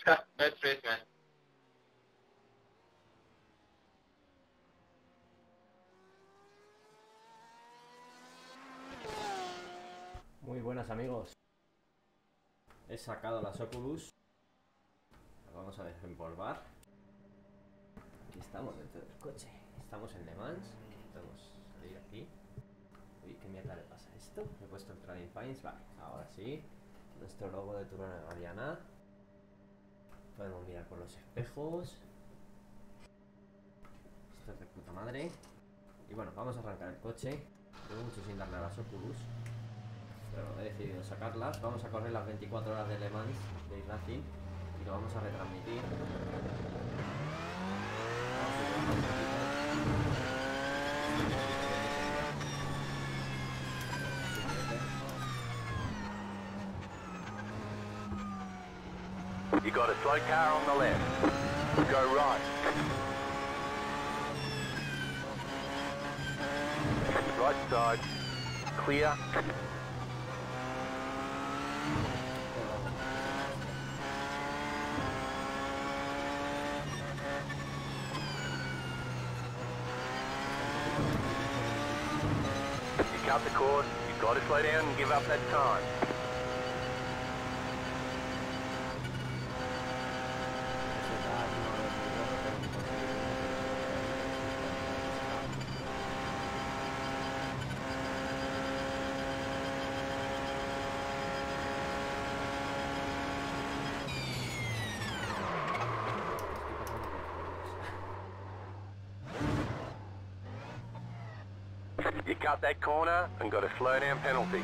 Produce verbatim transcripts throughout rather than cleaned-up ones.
Best race, man. Muy buenas, amigos. He sacado las Oculus. Las vamos a desempolvar. Aquí estamos dentro del coche. Estamos en Le Mans. Vamos a salir aquí. Uy, ¿qué mierda le pasa a esto? Me he puesto el Trading Pines. Vale, ahora sí. Nuestro logo de Turona Guadiana. Podemos mirar por los espejos. Esto es de puta madre. Y bueno, vamos a arrancar el coche. Tengo mucho sin darle a las Oculus, pero he decidido sacarlas. Vamos a correr las veinticuatro horas de Le Mans de Racing y lo vamos a retransmitir. You got a slow car on the left. Go right. Right side. Clear. You cut the course, you've got to slow down and give up that time. You cut that corner and got a slow down penalty.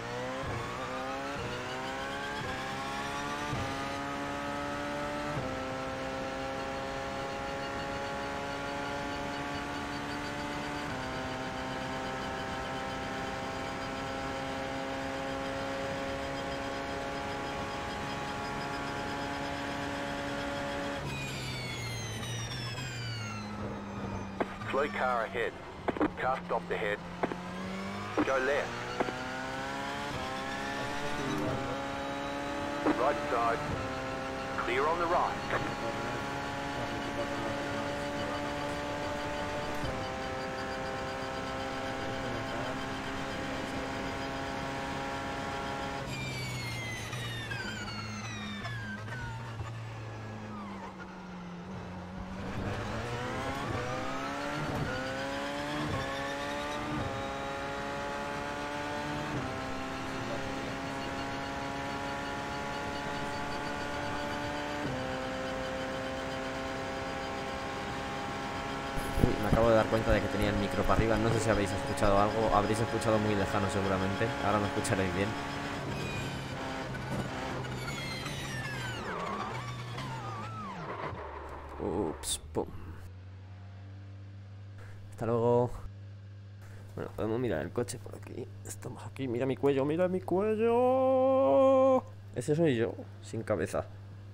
Slow car ahead. Car stopped ahead. Go left. Right side. Clear on the right. Uy, me acabo de dar cuenta de que tenía el micro para arriba. No sé si habéis escuchado algo. Habréis escuchado muy lejano seguramente. Ahora me escucharéis bien. Ups, pum. Hasta luego. Bueno, podemos mirar el coche por aquí. Estamos aquí. Mira mi cuello, mira mi cuello. Ese soy yo, sin cabeza.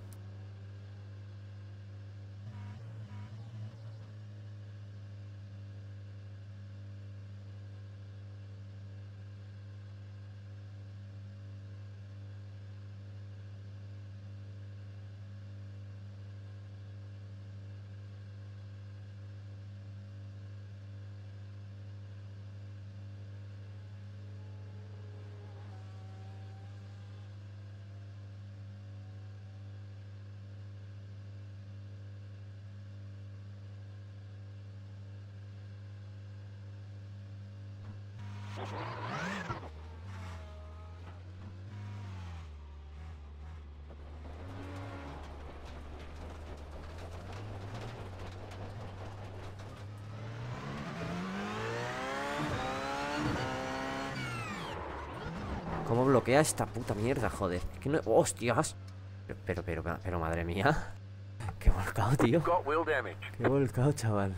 ¿Cómo bloquea esta puta mierda, joder? Que no... ¡Hostias! Pero, pero, pero, pero, madre mía. Qué volcado, tío. Got wheel damage. Qué volcado, chaval.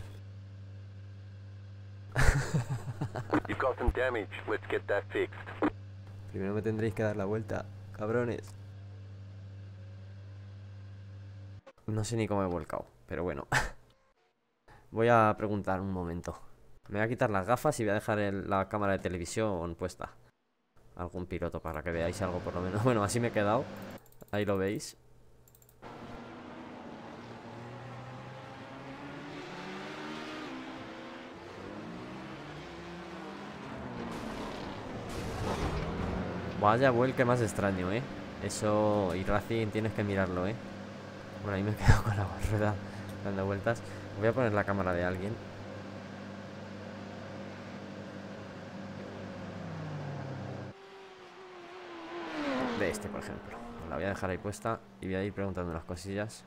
You've got some damage. Let's get that fixed. Primero me tendréis que dar la vuelta, cabrones. No sé ni cómo he volcado, pero bueno. Voy a preguntar un momento. Me voy a quitar las gafas y voy a dejar el- la cámara de televisión puesta. Algún piloto para que veáis algo por lo menos. Bueno, así me he quedado. Ahí lo veis. Vaya vuelque más extraño, ¿eh? Eso, y Racing tienes que mirarlo, ¿eh? Bueno, ahí me he quedado con la rueda dando vueltas. Voy a poner la cámara de alguien. De este, por ejemplo. La voy a dejar ahí puesta y voy a ir preguntando unas cosillas.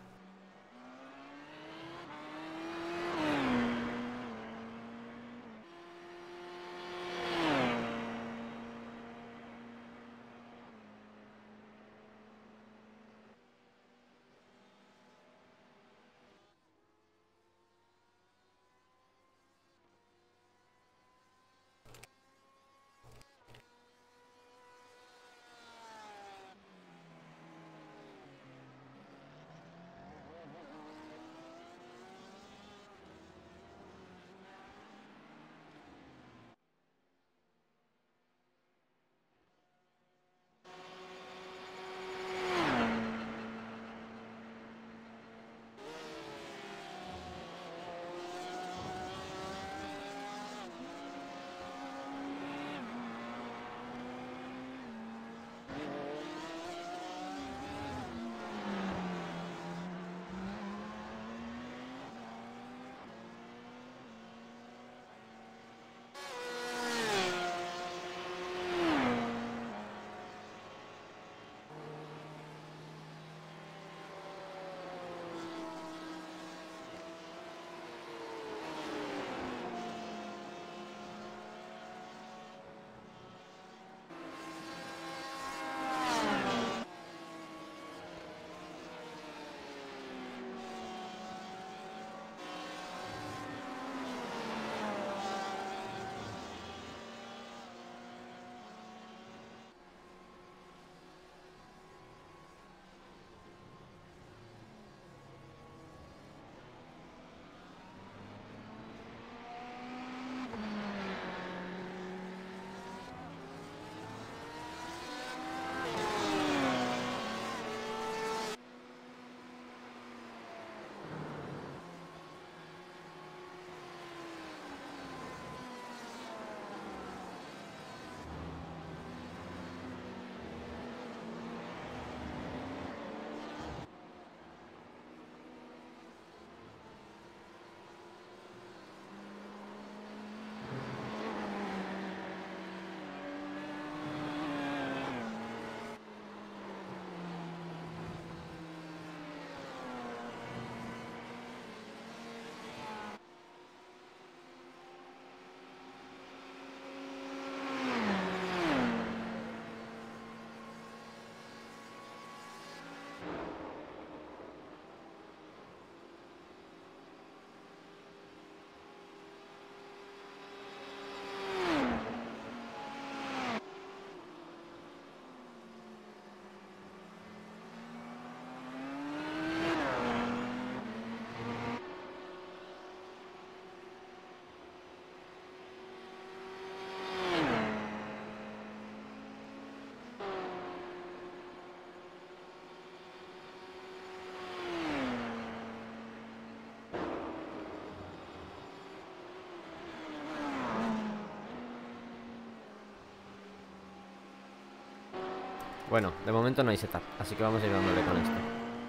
Bueno, de momento no hay setup, así que vamos a ir dándole con esto.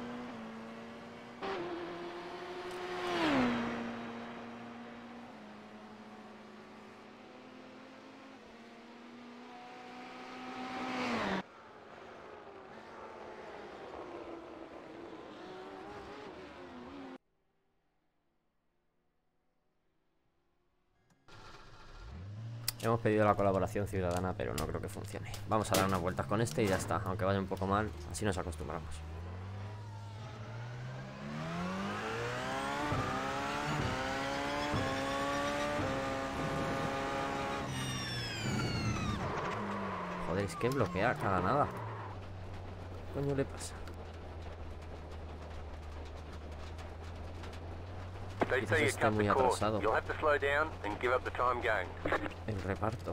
Hemos pedido la colaboración ciudadana, pero no creo que funcione. Vamos a dar unas vueltas con este y ya está. Aunque vaya un poco mal, así nos acostumbramos. Joder, es que bloquea cada nada. ¿Qué coño le pasa? Quizás está muy atrasado. El reparto.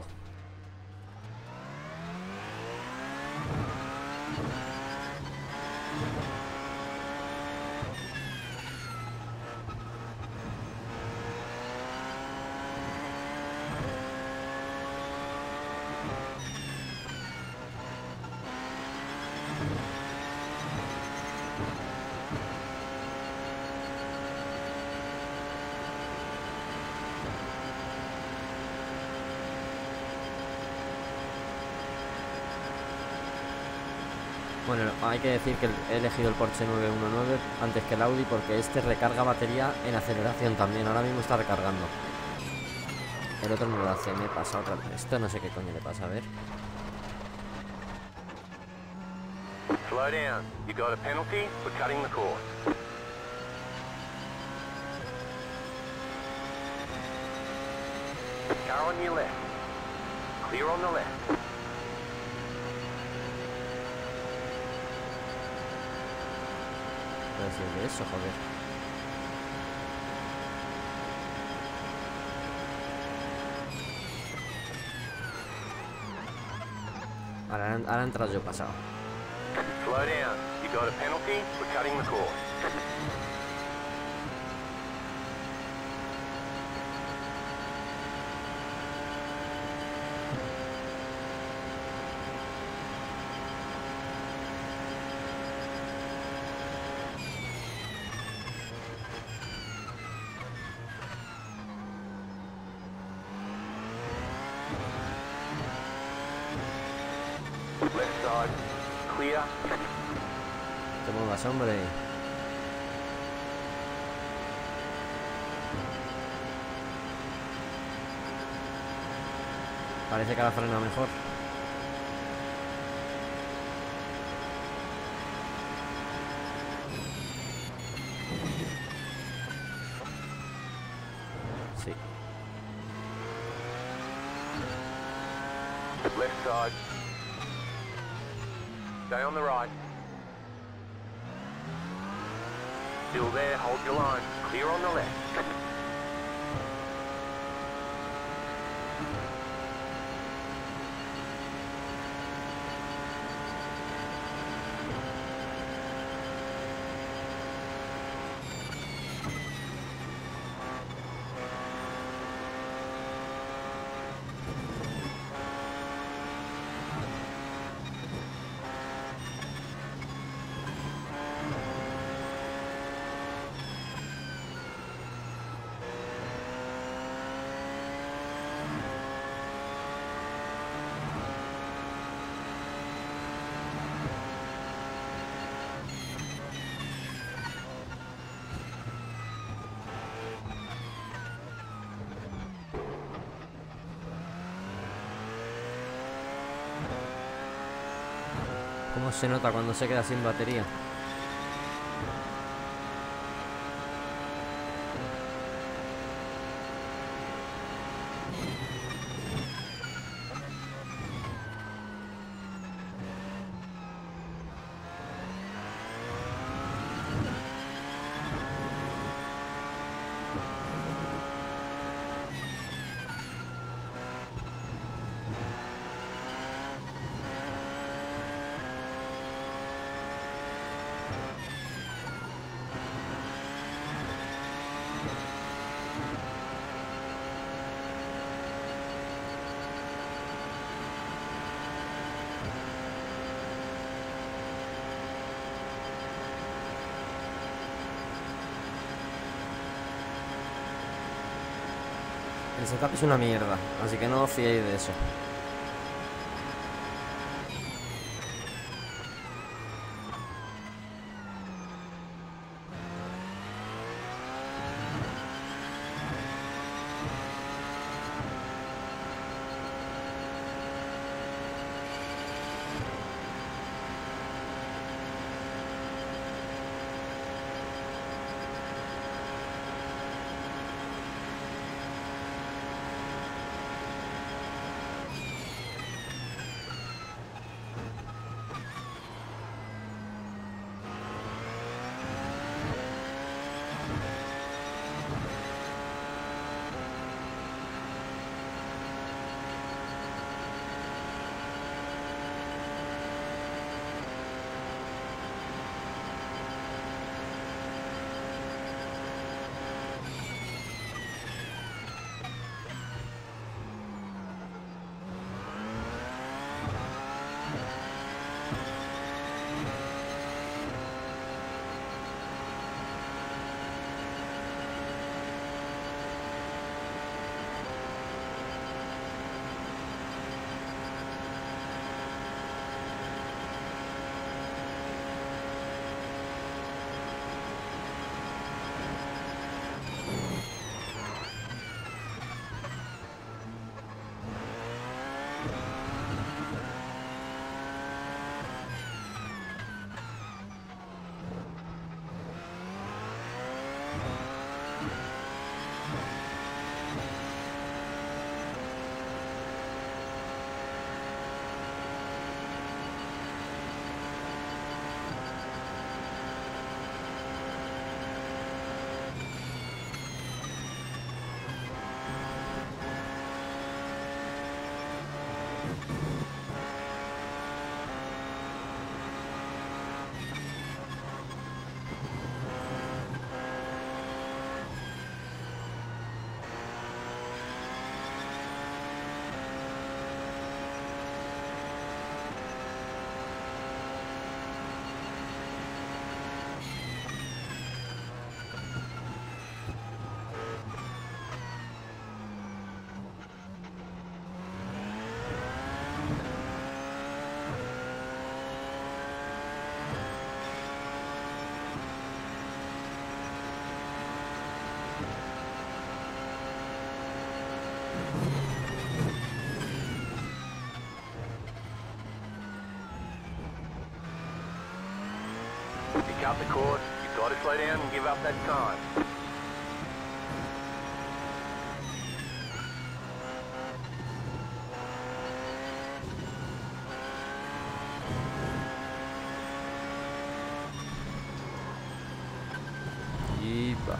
Bueno, hay que decir que he elegido el Porsche nueve uno nueve antes que el Audi porque este recarga batería en aceleración también. Ahora mismo está recargando. El otro no lo hace, me pasa otra vez. Esto no sé qué coño le pasa, a ver. Slow down. You got a penalty for cutting the course. Car on your left. Clear on the left. ¿Qué decir de eso, joder? Ahora, ahora entras yo pasado. Slow down. You got a penalty for cutting the course. Left side. Clear. Te muevas, hombre. Parece que ahora frena mejor. Sí. Left side. Stay on the right. Still there, hold your line. Clear on the left. ¿Cómo se nota cuando se queda sin batería? El setup es una mierda, así que no os fiéis de eso. out the course, you've got to slow down and give up that time. Iba.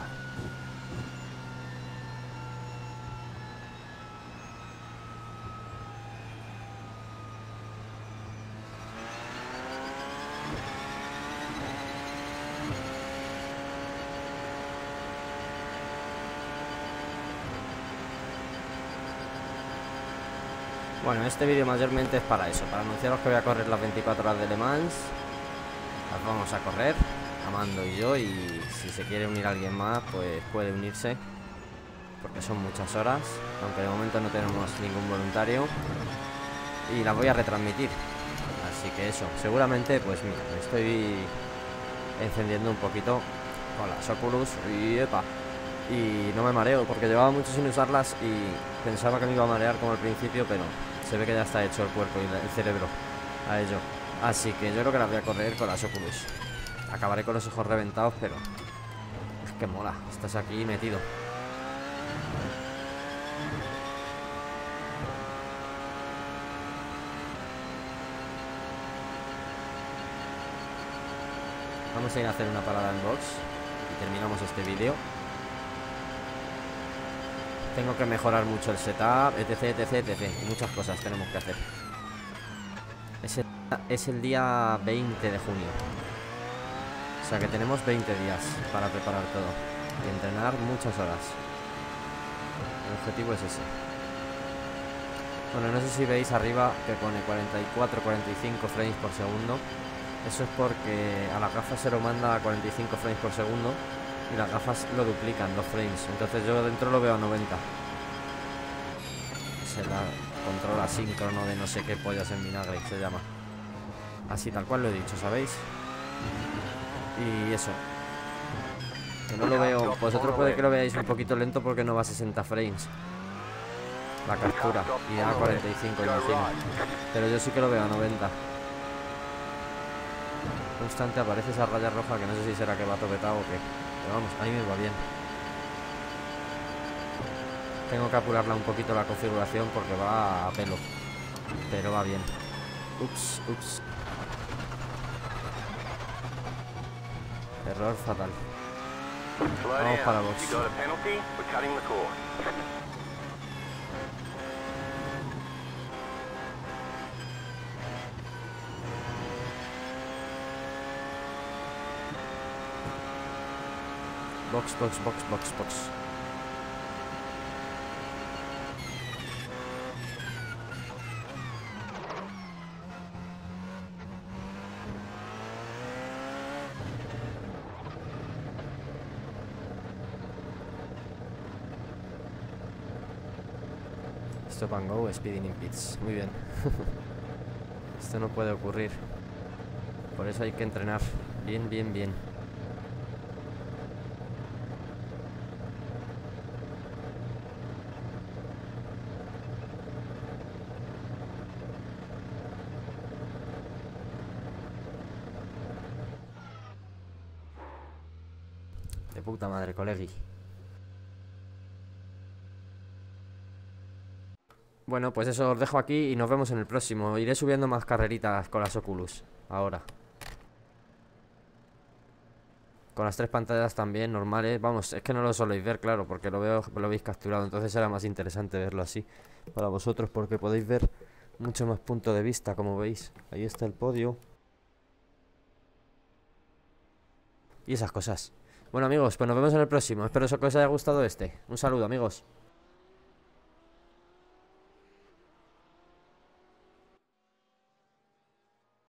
Bueno, este vídeo mayormente es para eso, para anunciaros que voy a correr las veinticuatro horas de Le Mans. Las vamos a correr, Amando y yo, y si se quiere unir alguien más, pues puede unirse, porque son muchas horas, aunque de momento no tenemos ningún voluntario, y las voy a retransmitir. Así que eso, seguramente, pues mira, me estoy encendiendo un poquito con las Oculus y epa. Y no me mareo, porque llevaba mucho sin usarlas y pensaba que me iba a marear como al principio, pero se ve que ya está hecho el cuerpo y el cerebro a ello. Así que yo creo que las voy a correr con las Oculus. Acabaré con los ojos reventados, pero es que mola, estás aquí metido. Vamos a ir a hacer una parada en box y terminamos este vídeo. Tengo que mejorar mucho el setup, etc, etc, etc. Muchas cosas tenemos que hacer. Es el, es el día veinte de junio. O sea que tenemos veinte días para preparar todo. Y entrenar muchas horas. El objetivo es ese. Bueno, no sé si veis arriba que pone cuarenta y cuatro, cuarenta y cinco frames por segundo. Eso es porque a las gafas se lo manda a cuarenta y cinco frames por segundo. Y las gafas lo duplican, los frames. Entonces yo dentro lo veo a noventa. Se la controla síncrono de no sé qué pollas en vinagre se llama. Así tal cual lo he dicho, ¿sabéis? Y eso. Que no lo veo. Vosotros puede que lo veáis un poquito lento porque no va a sesenta frames la captura. Y a cuarenta y cinco imagino. Pero yo sí que lo veo a noventa. No obstante aparece esa raya roja que no sé si será que va topetado o qué. Pero vamos, ahí me va bien. Tengo que apurarla un poquito la configuración porque va a pelo. Pero va bien. Ups, ups. Error fatal. Vamos para box. Box, box, box, box, box. Stop and go, speeding in pits. Muy bien. Esto no puede ocurrir. Por eso hay que entrenar. Bien, bien, bien. De puta madre, colegui. Bueno, pues eso os dejo aquí y nos vemos en el próximo. Iré subiendo más carreritas con las Oculus ahora. Con las tres pantallas también, normales. Vamos, es que no lo soléis ver, claro, porque lo veo, lo habéis capturado. Entonces será más interesante verlo así para vosotros, porque podéis ver mucho más punto de vista, como veis. Ahí está el podio. Y esas cosas. Bueno, amigos, pues nos vemos en el próximo. Espero que os haya gustado este. Un saludo, amigos.